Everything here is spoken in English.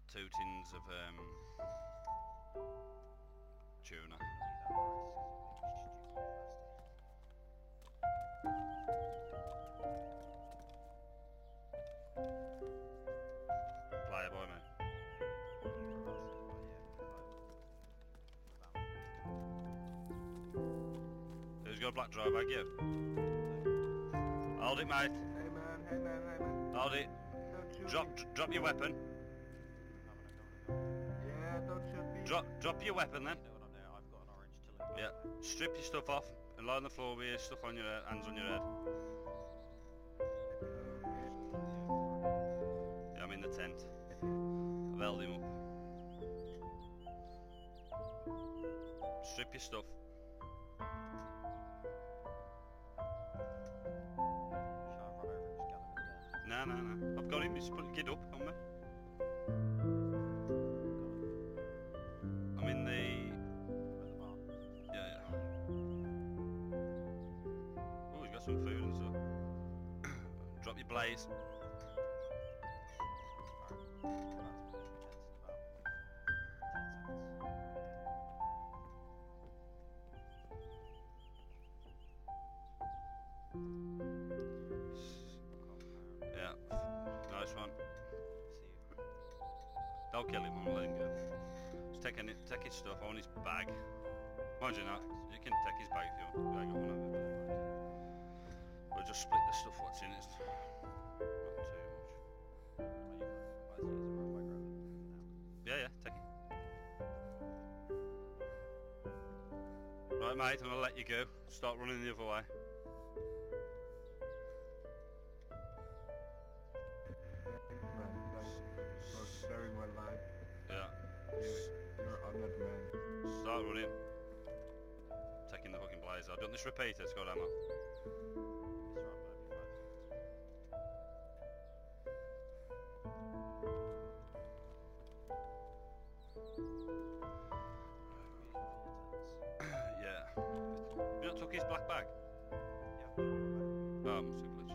2 tins of tuna. Player boy, mate. Who's got a black dry bag? You. Hold it, mate. Hey man, hey man, hey man. Hold it. Don't shoot me. Drop your weapon. Yeah, don't shoot me. Drop your weapon then. I've got an orange to Yeah. Strip your stuff off and lie on the floor with your stuff on your head, hands on your head. Yeah, I'm in the tent. I've held him up. Strip your stuff. No. I've got him. Just put your kid up on me. I'm in the. Yeah. Oh, he's got some food and stuff. Drop your blaze. Yeah, nice one. Don't kill him, I'm gonna let him go. Just take his stuff on his bag. Mind you not, you can take his bag if you want. I got one of them. We'll just split the stuff what's in it. Not too much. Yeah, take it. Right mate, I'm gonna let you go. Start running the other way. Sparing my life. Yeah. You're honored, man. Start running. Taking the fucking blazer. Don't this repeat it, it's got ammo. Yeah. You not took his black bag? Yeah. Oh, must have glitched.